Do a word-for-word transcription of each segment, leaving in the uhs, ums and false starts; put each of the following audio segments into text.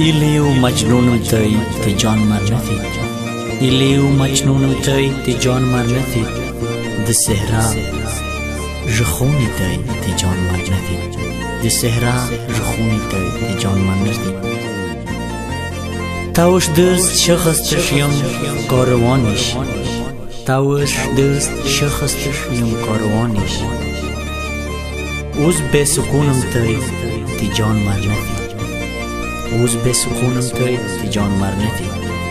إليو مجنون تاي تي جان مرنثي إليو مجنون تاي تي جان مرنثي دي سهرا جخوني تاي تي جان مرنثي دي سهرا جخوني تاي تي جان مرنثي تاوش دست شخص تشيم كاروانيش تاوش دست شخص تشيم كاروانيش اوز بسكونم تاي تي جان مرنثي اوز بسكونم تاي تي جان مرنثي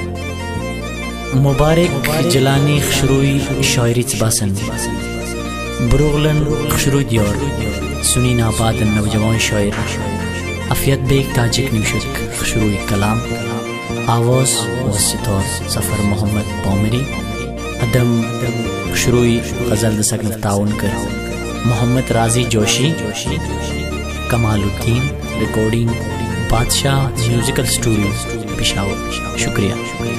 مبارك جلاني خشروي شاعري تباسن بروغلن خشروي ديار سنين آباد النوجوان شاعر افيد بيك تاجك نمشك خشروي كلام آواز و ستار سفر محمد بامري ادم خشروي غزل دسك نفتاون كر محمد رازي جوشي Kamal Uddin recording Badshah musical studio Peshawar शुक्रिया।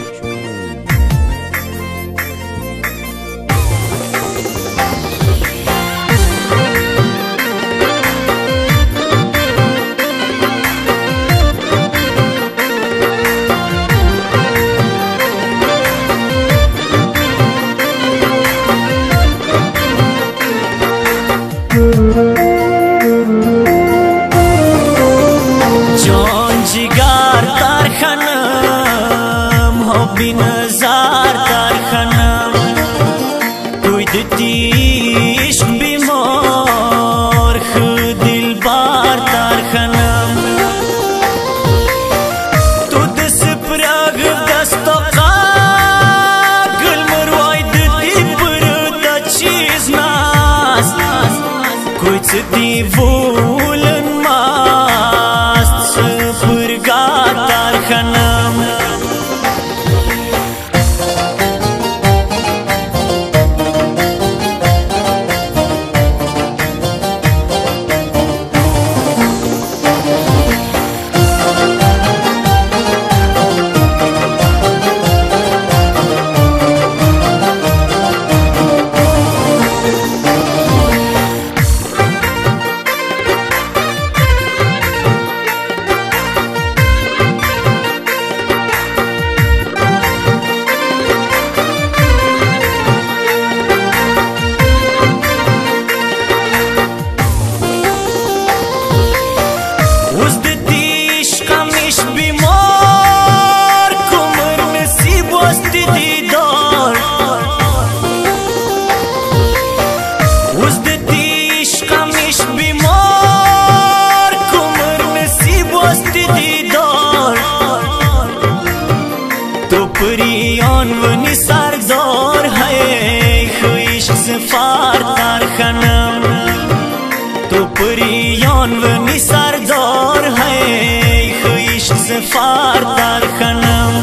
بنزار دار خنم توی دتیش بیمار خدل بار دار خنم تو دست پراغ دست قاقل مروای دتی برد چیز ناز کوی تدی ولن ماست سپرگار دار خنم परियान वनी सरदार है खुश सफार तार खनम तो परियान वनी सरदार है खुश सफार तार खनम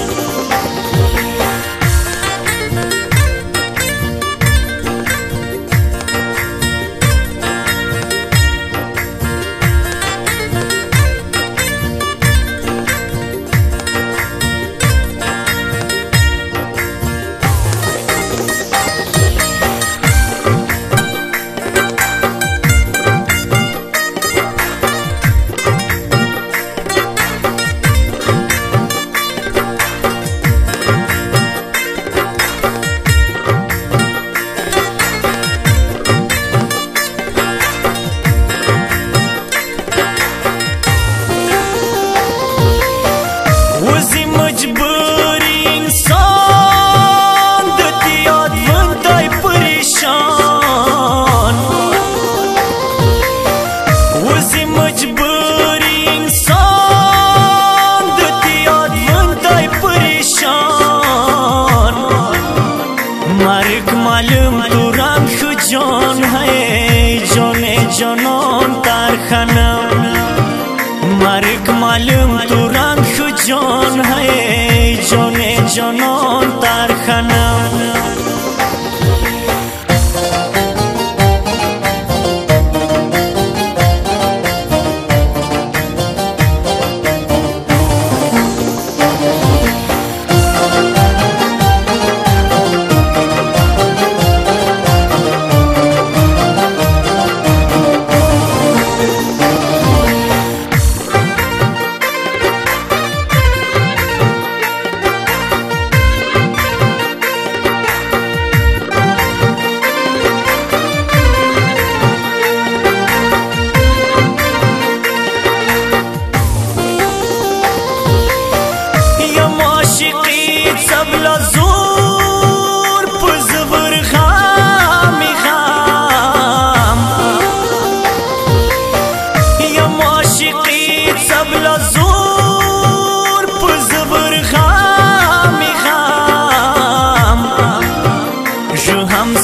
मालूम तू रंग खुजोन है जोने जोनोन तार खनम मारिक मालूम तू रंग खुजोन है जोने जोनोन तार खनम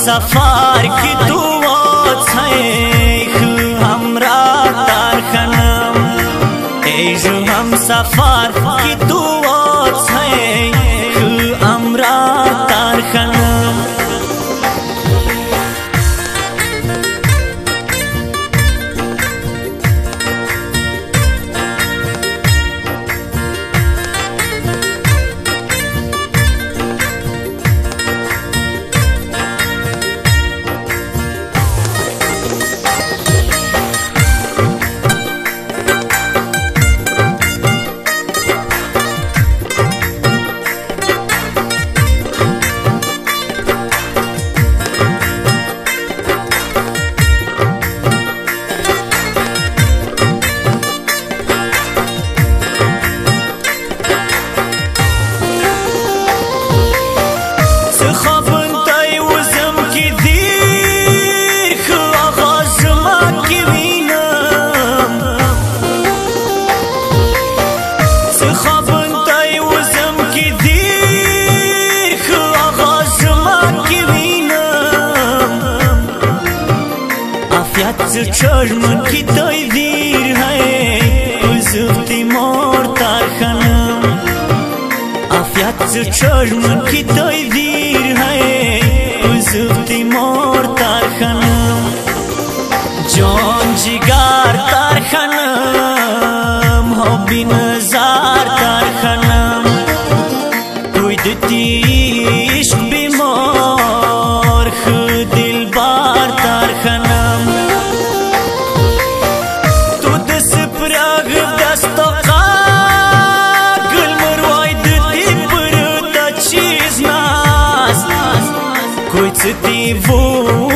सफर की तू हमरा तार खनम जो हम सफर की तू हमरा तार खनम चश्मन की तैदीर है उज़्फ़ती मोर तार खनम आफियत चश्मन की तैदीर है उज़्फ़ती मोर तार खनम जान जिगार तार खनम हो बिनज़ार तार खनम कोई दती इश्क बीमार खुद दिलबार तार खनम कोई वो